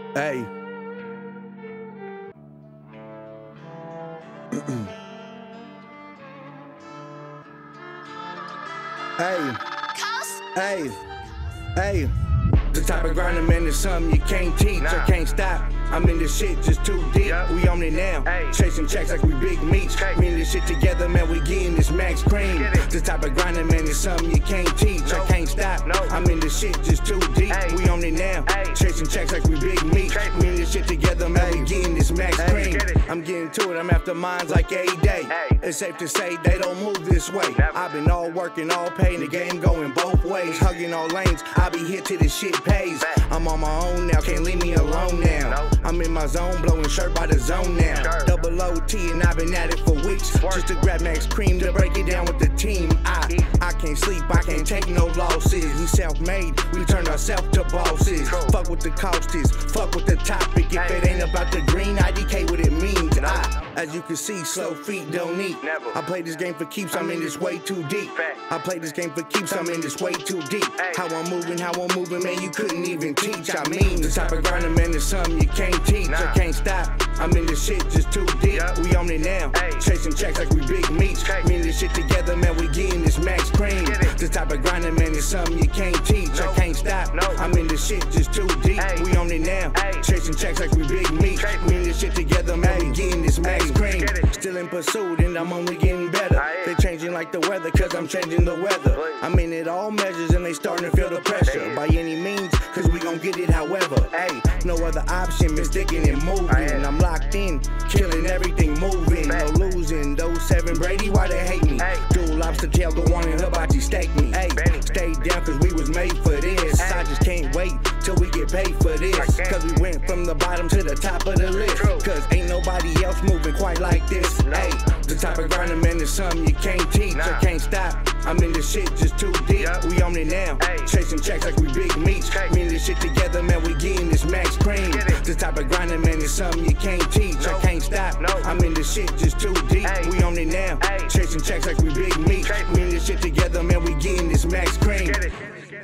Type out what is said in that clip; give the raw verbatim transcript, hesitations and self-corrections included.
Hey. Hey. Hey. Hey. The type of grinding, man, is something you can't teach. Nah. I can't stop. I'm in this shit just too deep. Yep. We on it now. Ay. Chasing checks like we big meats. Okay. Me and this shit together, man, we getting this max cream. The type of grinding, man, is something you can't teach. Nope. I can't stop. Nope. I'm in this shit just too deep. Ay. We on it now. Ay. Chasing checks like we big meats. Okay. Me and this shit together, man, Ay. we getting this max Ay. cream. Get I'm getting to it. I'm after mines like every day. Ay. It's safe to say they don't move this way. Never. I've been all working, all paid. The game going both ways. Hugging all lanes. I be here till this shit pays. Back. I'm on my own now. Can't leave me alone now. Nope. I'm in my zone, blowing shirt by the zone now. Sure. Double O T and I've been at it for weeks. Work. Just to grab max cream to break it down with the team. I I can't sleep, I can't take no losses. We self-made, we turned ourselves to bosses. Cool. Fuck what the cost is, fuck what the topic. If hey. it ain't about the green, I D K what it means. No. I, as you can see, slow feet don't eat. Never. I play this game for keeps, I'm in this way too deep. Fact. I play this game for keeps, I'm in this way too deep. Hey. How I'm moving, how I'm moving, man, you couldn't even teach. I mean, the type of grinding, man, is something you can't teach. Nah. I can't stop. I'm in this shit just too deep. Yep. We on it now. Ay. Chasing checks like we big meats. Okay. Me and this shit together, man, we getting this max cream. The type of grinding, man, is something you can't teach. Nope. I can't stop. Nope. I'm in this shit just too deep. Ay. We on it now. Ay. Chasing checks like we big meats. Okay. Me and this shit together, man, Ay. we getting this max cream. Still in pursuit, and I'm only getting better. Ay. They changing like the weather, cause I'm changing the weather. Boy. I'm in it all measures, and they starting to feel the pressure. Ay. By any means, cause we gon' get it however. Ay. No other option, been sticking and moving. Ay. I'm locked in, killing everything moving. No losing, those seven Brady, why they hate me? Ay. Dual lobster tail, go on and hibachi stake me. Ay. Stay down cause we was made for this. Ay. I just can't wait till we get paid for this. Cause we went from the bottom to the top of the list. True. Cause ain't nobody else moving quite like this. No. Ay. The type of grinding, man, is something you can't teach. Nah. I can't stop. I'm in this shit just too deep. Yep. We on it now. Ay. Chasing checks like we big meats. Okay. Me and this shit together, man, we getting this max cream. The type of grinding, man, is something you can't teach. Nope. I can't stop. Nope. I'm in this shit just too deep. Ay. We on it now. Ay. Chasing checks like we big meats. Okay. Me and this shit together, man, we getting this max cream.